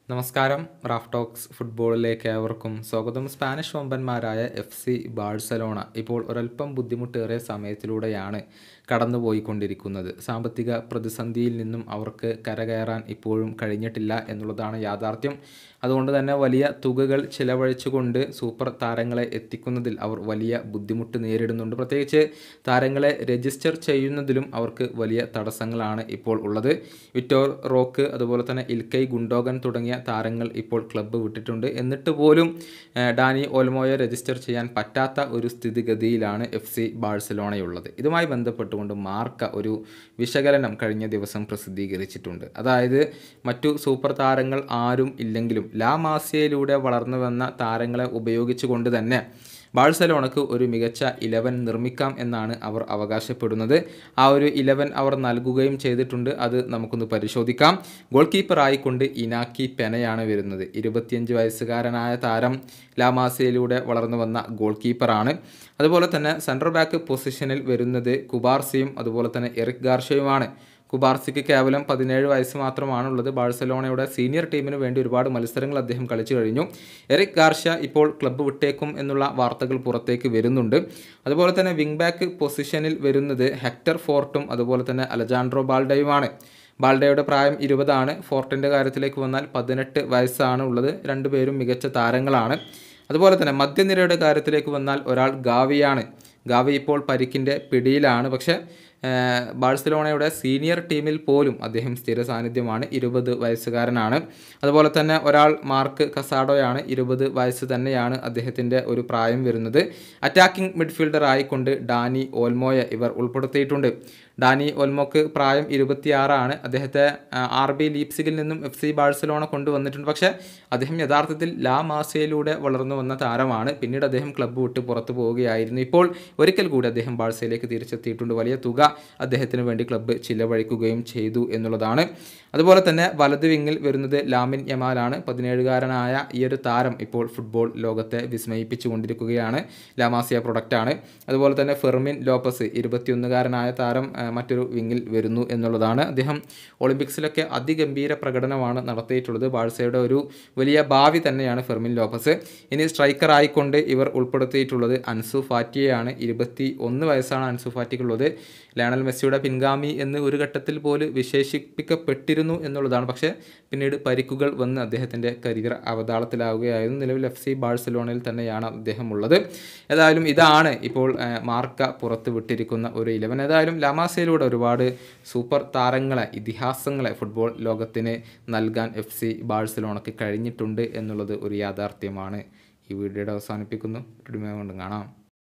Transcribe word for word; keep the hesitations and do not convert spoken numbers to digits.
നമസ്കാരം. Raf talks ഫുട്ബോളിലേക്ക് ഏവർക്കും സ്വാഗതം. സ്പാനിഷ് വമ്പന്മാരായ എഫ് സി ബാഴ്സലോണ ഇപ്പോൾ ഒരൽപ്പം ബുദ്ധിമുട്ടേറിയ സമയത്തിലൂടെയാണ് കടന്നുപോയിക്കൊണ്ടിരിക്കുന്നത്. സാമ്പത്തിക പ്രതിസന്ധിയിൽ നിന്നും അവർക്ക് കരകയറാൻ ഇപ്പോഴും കഴിഞ്ഞിട്ടില്ല എന്നുള്ളതാണ് യാഥാർത്ഥ്യം. അതുകൊണ്ട് തന്നെ വലിയ തുകകൾ ചിലവഴിച്ചുകൊണ്ട് സൂപ്പർ താരങ്ങളെ എത്തിക്കുന്നതിൽ അവർ വലിയ ബുദ്ധിമുട്ട് നേരിടുന്നുണ്ട്. പ്രത്യേകിച്ച് താരങ്ങളെ രജിസ്റ്റർ ചെയ്യുന്നതിലും അവർക്ക് വലിയ തടസ്സങ്ങളാണ് ഇപ്പോൾ ഉള്ളത്. വിറ്റോർ റോക്ക്, അതുപോലെ തന്നെ ഇൽക്കൈ ഗുണ്ടോഗൻ തുടങ്ങിയ താരങ്ങൾ ഇപ്പോൾ ക്ലബ്ബ് വിട്ടിട്ടുണ്ട്. എന്നിട്ട് പോലും ഡാനി ഓൽമോയെ രജിസ്റ്റർ ചെയ്യാൻ പറ്റാത്ത ഒരു സ്ഥിതിഗതിയിലാണ് എഫ് സി ബാഴ്സലോണയുള്ളത്. ഇതുമായി ബന്ധപ്പെട്ടുകൊണ്ട് മാർക്ക ഒരു വിശകലനം കഴിഞ്ഞ ദിവസം പ്രസിദ്ധീകരിച്ചിട്ടുണ്ട്. അതായത് മറ്റു സൂപ്പർ താരങ്ങൾ ആരും ഇല്ലെങ്കിലും ലാ മാസിയയിലൂടെ വളർന്നു വന്ന താരങ്ങളെ ഉപയോഗിച്ചുകൊണ്ട് തന്നെ ബാഴ്സലോണക്ക് ഒരു മികച്ച ഇലവൻ നിർമ്മിക്കാം എന്നാണ് അവർ അവകാശപ്പെടുന്നത്. ആ ഒരു ഇലവൻ അവർ നൽകുകയും ചെയ്തിട്ടുണ്ട്. അത് നമുക്കൊന്ന് പരിശോധിക്കാം. ഗോൾ കീപ്പറായിക്കൊണ്ട് ഇനാക്കി പെനയാണ് വരുന്നത്. ഇരുപത്തിയഞ്ച് വയസ്സുകാരനായ താരം ലാമാസിയയിലൂടെ വളർന്നു വന്ന ഗോൾ കീപ്പറാണ്. അതുപോലെ തന്നെ സെൻട്രൽ ബാക്ക് പൊസിഷനിൽ വരുന്നത് കുബാർസിയും അതുപോലെ തന്നെ എറിക് ഗാർഷ്യയുമാണ്. കുബാർസിക്ക് കേവലം പതിനേഴ് വയസ്സ് മാത്രമാണുള്ളത്. ബാഴ്സലോണയുടെ സീനിയർ ടീമിന് വേണ്ടി ഒരുപാട് മത്സരങ്ങൾ അദ്ദേഹം കളിച്ചു കഴിഞ്ഞു. എറിക് ഗാർഷ്യ ഇപ്പോൾ ക്ലബ്ബ് വിട്ടേക്കും എന്നുള്ള വാർത്തകൾ പുറത്തേക്ക് വരുന്നുണ്ട്. അതുപോലെ തന്നെ വിങ് ബാക്ക് പൊസിഷനിൽ വരുന്നത് ഹെക്ടർ ഫോർട്ടും അതുപോലെ തന്നെ അലജാൻഡ്രോ ബാൾഡയുമാണ്. ബാൾഡയുടെ പ്രായം ഇരുപതാണ്. ഫോർട്ടിൻ്റെ കാര്യത്തിലേക്ക് വന്നാൽ പതിനെട്ട് വയസ്സാണ് ഉള്ളത്. രണ്ടുപേരും മികച്ച താരങ്ങളാണ്. അതുപോലെ തന്നെ മധ്യനിരയുടെ കാര്യത്തിലേക്ക് വന്നാൽ ഒരാൾ ഗാവിയാണ്. ഗാവി ഇപ്പോൾ പരിക്കിൻ്റെ പിടിയിലാണ്. പക്ഷേ ബാഴ്സലോണയുടെ സീനിയർ ടീമിൽ പോലും അദ്ദേഹം സ്ഥിര സാന്നിധ്യമാണ്. ഇരുപത് വയസ്സുകാരനാണ്. അതുപോലെ തന്നെ ഒരാൾ മാർക്ക് കസാഡോയാണ്. ഇരുപത് വയസ്സ് തന്നെയാണ് അദ്ദേഹത്തിൻ്റെ ഒരു പ്രായം വരുന്നത്. അറ്റാക്കിംഗ് മിഡ്ഫീൽഡർ ആയിക്കൊണ്ട് ഡാനി ഓൽമോയെ ഇവർ ഉൾപ്പെടുത്തിയിട്ടുണ്ട്. ഡാനി ഓൽമോക്ക് പ്രായം ഇരുപത്തിയാറാണ്. അദ്ദേഹത്തെ ആർ ബി ലീപ്സിഗിൽ നിന്നും എഫ് സി ബാഴ്സലോണ കൊണ്ടുവന്നിട്ടുണ്ട്. പക്ഷേ അദ്ദേഹം യഥാർത്ഥത്തിൽ ലാ മാസയിലൂടെ വളർന്നു വന്ന താരമാണ്. പിന്നീട് അദ്ദേഹം ക്ലബ്ബ് വിട്ട് പുറത്തു പോവുകയായിരുന്നു. ഇപ്പോൾ ഒരിക്കൽ കൂടി അദ്ദേഹം ബാഴ്സയിലേക്ക് തിരിച്ചെത്തിയിട്ടുണ്ട്. വലിയ തുക അദ്ദേഹത്തിന് വേണ്ടി ക്ലബ്ബ് ചിലവഴിക്കുകയും ചെയ്തു എന്നുള്ളതാണ്. അതുപോലെ തന്നെ വലത് വിങ്ങിൽ വരുന്നത് ലാമിൻ യമാലാണ്. പതിനേഴുകാരനായ ഈ ഒരു താരം ഇപ്പോൾ ഫുട്ബോൾ ലോകത്തെ വിസ്മയിപ്പിച്ചു കൊണ്ടിരിക്കുകയാണ്. ലാമാസിയ പ്രൊഡക്റ്റാണ്. അതുപോലെ തന്നെ ഫെർമിൻ ലോപ്പസ്, ഇരുപത്തിയൊന്നുകാരനായ താരം മറ്റൊരു വിങ്ങിൽ വരുന്നു എന്നുള്ളതാണ്. അദ്ദേഹം ഒളിമ്പിക്സിലൊക്കെ അതിഗംഭീര പ്രകടനമാണ് നടത്തിയിട്ടുള്ളത്. ബാഴ്സയുടെ ഒരു വലിയ ഭാവി തന്നെയാണ് ഫെർമിൻ ലോപ്പസ്. ഇനി സ്ട്രൈക്കർ ആയിക്കൊണ്ട് ഇവർ ഉൾപ്പെടുത്തിയിട്ടുള്ളത് അൻസു ഫാറ്റിയെയാണ്. ഇരുപത്തി ഒന്ന് വയസ്സാണ് അൻസു ഫാറ്റിക്കുള്ളത്. ലയണൽ മെസ്സിയുടെ പിൻഗാമി എന്ന് ഒരു ഘട്ടത്തിൽ പോലും വിശേഷിപ്പിക്കപ്പെട്ടിരുന്നു എന്നുള്ളതാണ്. പക്ഷേ പിന്നീട് പരിക്കുകൾ വന്ന് അദ്ദേഹത്തിൻ്റെ കരിയർ അവതാളത്തിലാവുകയായിരുന്നു. നിലവിൽ എഫ് സി ബാഴ്സലോണയിൽ തന്നെയാണ് അദ്ദേഹം ഉള്ളത്. ഏതായാലും ഇതാണ് ഇപ്പോൾ മാർക്ക പുറത്ത് വിട്ടിരിക്കുന്ന ഒരു ഇലവൻ. ഏതായാലും ലാമാസയിലൂടെ ഒരുപാട് സൂപ്പർ താരങ്ങളെ, ഇതിഹാസങ്ങളെ ഫുട്ബോൾ ലോകത്തിന് നൽകാൻ എഫ് സി ബാഴ്സലോണയ്ക്ക് കഴിഞ്ഞിട്ടുണ്ട് എന്നുള്ളത് ഒരു യാഥാർത്ഥ്യമാണ്. ഈ വീഡിയോയുടെ അവസാനിപ്പിക്കുന്നു. കൊണ്ട് കാണാം.